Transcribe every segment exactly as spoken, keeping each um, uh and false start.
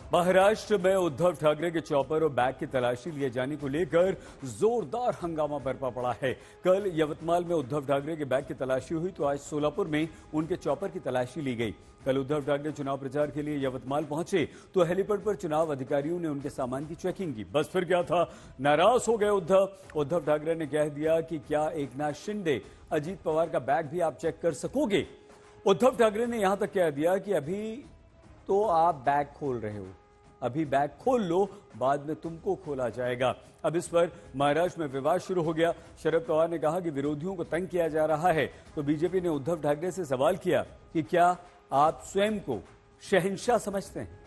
महाराष्ट्र में उद्धव ठाकरे के चॉपर और बैग की तलाशी लिए जाने को लेकर जोरदार हंगामा बरपा पड़ा है। कल यवतमाल में उद्धव ठाकरे के बैग की तलाशी हुई तो आज सोलापुर में उनके चॉपर की तलाशी ली गई। कल उद्धव ठाकरे चुनाव प्रचार के लिए यवतमाल पहुंचे तो हेलीपैड पर चुनाव अधिकारियों ने उनके सामान की चेकिंग की। बस फिर क्या था, नाराज हो गए उद्धव। उद्धव ठाकरे ने कह दिया कि क्या एकनाथ शिंदे, अजीत पवार का बैग भी आप चेक कर सकोगे। उद्धव ठाकरे ने यहां तक कह दिया कि अभी तो आप बैग खोल रहे हो, अभी बैग खोल लो, बाद में तुमको खोला जाएगा। अब इस पर महाराष्ट्र में विवाद शुरू हो गया। शरद पवार ने कहा कि विरोधियों को तंग किया जा रहा है तो बीजेपी ने उद्धव ठाकरे से सवाल किया कि क्या आप स्वयं को शहंशाह समझते हैं।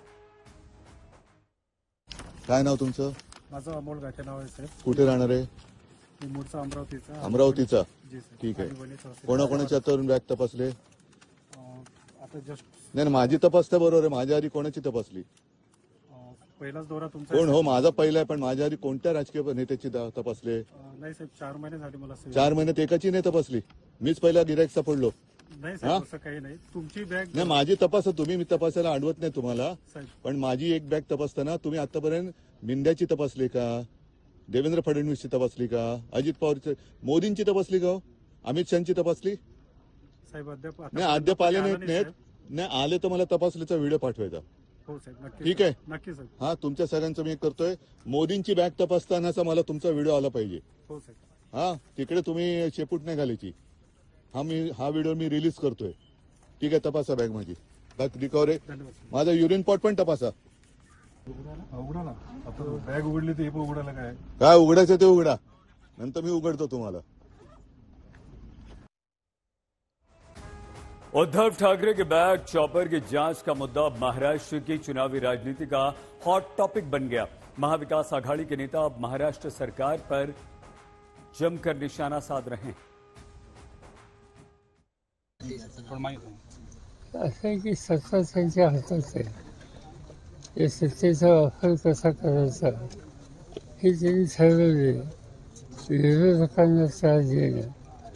काय नाव तुमचं? माझं अमोल गाठे नाव आहे साहेब. कुठे राहणार आहे? मी मूळचा अमरावतीचा. अमरावतीचा. जी सर. ठीक आहे. कोणाकोणाच्या तरुण बॅग तपासले? आता जस्ट नाही, माझी तपासता बरोबर आहे. माझ्या आधी कोणाची तपासली? पहिलाच दौरा तुमचा. कोण हो? माझा पहिला आहे, पण माझ्या आधी कोणत्या राजकीय नेत्याची तपासले? नाही साहेब, चार महिने झाले मला. चार महिन्यात एकाची नाही तपासली. मीच पहिला गिराईक सापडलो. नाही साहेब, असं काही नाही. तुमची बॅग नाही, माझी तपासा तुम्ही. मी तपासायला अडवत नाही तुम्हाला, पण माझी एक बॅग तपासताना तुम्ही आतापर्यंत मिंद्याची तपासली का? देवेंद्र फडणवीसची तपासली का? अजित पवारची, मोदींची तपासली का? अमित शहाची तपासली? साहेब अद्याप नाही, अद्याप आले नाहीत. नाही आले तर मला तपासलीचा व्हिडिओ पाठवायचा. हो साहेब, नक्की. ठीक आहे, नक्की साहेब. हा, तुमच्या सगळ्यांचं मी करतोय. मोदींची बॅग तपासतानाचा मला तुमचा व्हिडिओ आला पाहिजे. हो साहेब. हा, तिकडे तुम्ही शेपूट नाही घालायची. हा मी हा व्हिडिओ मी रिलीज करतोय. ठीक आहे, तपासा बॅग माझी. बॅग रिकव्हरी, माझा युरिन पॉट पण तपासा. उघडा आता बॅग उघडली तर हे पण उघडायला काय काय उघडायचं ते उघडा, नंतर मी उघडतो तुम्हाला. उद्धव ठाकरे के बैग चॉपर की जांच का मुद्दा महाराष्ट्र की चुनावी राजनीति का हॉट टॉपिक बन गया। महाविकास आघाड़ी के नेता अब महाराष्ट्र सरकार पर जमकर निशाना साध रहे हैं। असं आहे की सत्ता त्यांच्या हातात आहे. या सत्तेचा वापर कसा करायचा हे त्यांनी ठरवले. विरोधकांना त्रास देणं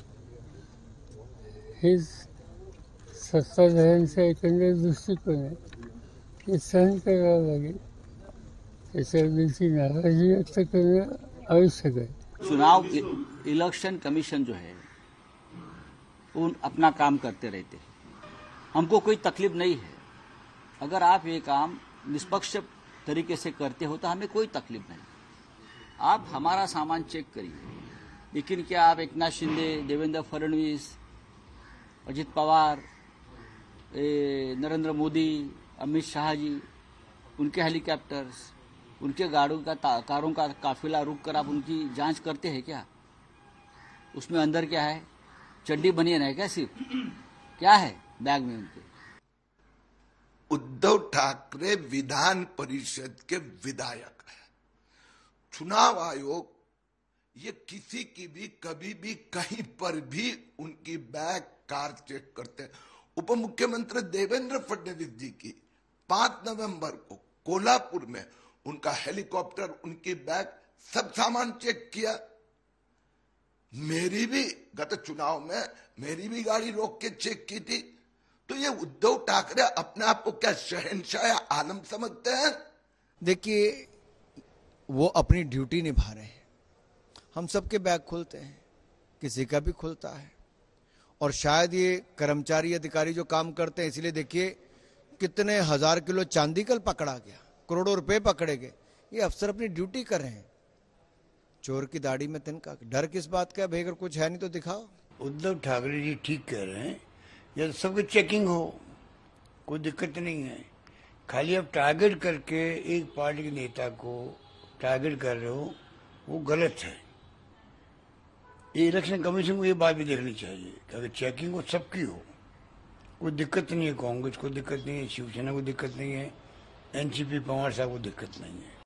हेच सत्ताधाऱ्यांचा एकंदर दृष्टिकोन आहे. ते सहन करावं लागेल. त्याच्याबद्दलची नाराजी व्यक्त करणं आवश्यक आहे. चुनाव इलेक्शन कमीशन जो है वो अपना काम करते रहते हैं, हमको कोई तकलीफ नहीं है. अगर आप ये काम निष्पक्ष तरीके से करते हो तो हमें कोई तकलीफ नहीं. आप हमारा सामान चेक करिए, लेकिन क्या आप एकनाथ शिंदे, देवेंद्र फडणवीस, अजित पवार, नरेंद्र मोदी, अमित शाह जी, उनके हेलीकॉप्टर्स, उनके गाड़ियों का कारों का काफिला रुक कर आप उनकी जांच करते हैं क्या? उसमें अंदर क्या है? चड्डी बनियान है क्या? सिर्फ क्या है बैग में उनके? उद्धव ठाकरे विधान परिषद के विधायक हैं. चुनाव आयोग ये किसी की भी कभी भी कहीं पर भी उनकी बैग कार चेक करते हैं. उप मुख्यमंत्री देवेंद्र फडणवीस जी की पांच नवंबर को कोल्हापुर में उनका हेलीकॉप्टर, उनकी बैग, सब सामान चेक किया. मेरी भी गत चुनाव में मेरी भी गाड़ी रोक के चेक की थी. तो ये उद्धव ठाकरे अपने आप को क्या शहंशाह आलम समझते हैं? देखिए, वो अपनी ड्यूटी निभा रहे हैं. हम सबके बैग खुलते हैं, किसी का भी खुलता है. और शायद ये कर्मचारी अधिकारी जो काम करते हैं, इसलिए देखिए कितने हजार किलो चांदी कल पकड़ा गया, करोड़ों रुपए पकड़े गए. ये अफसर अपनी ड्यूटी कर रहे हैं. चोर की दाढ़ी में तिनका. डर किस बात का? भाई अगर कुछ है नहीं तो दिखाओ. उद्धव ठाकरे जी ठीक कह रहे हैं. जब सबकी चेकिंग हो, कोई दिक्कत नहीं है. खाली अब टारगेट करके एक पार्टी के नेता को टारगेट कर रहे हो, वो गलत है. ये इलेक्शन कमीशन को ये बात भी देखनी चाहिए कि अगर चेकिंग हो सबकी हो, कोई दिक्कत नहीं है. कांग्रेस को दिक्कत नहीं है, शिवसेना को दिक्कत नहीं है, एनसीपी पवार साहब को दिक्कत नहीं है.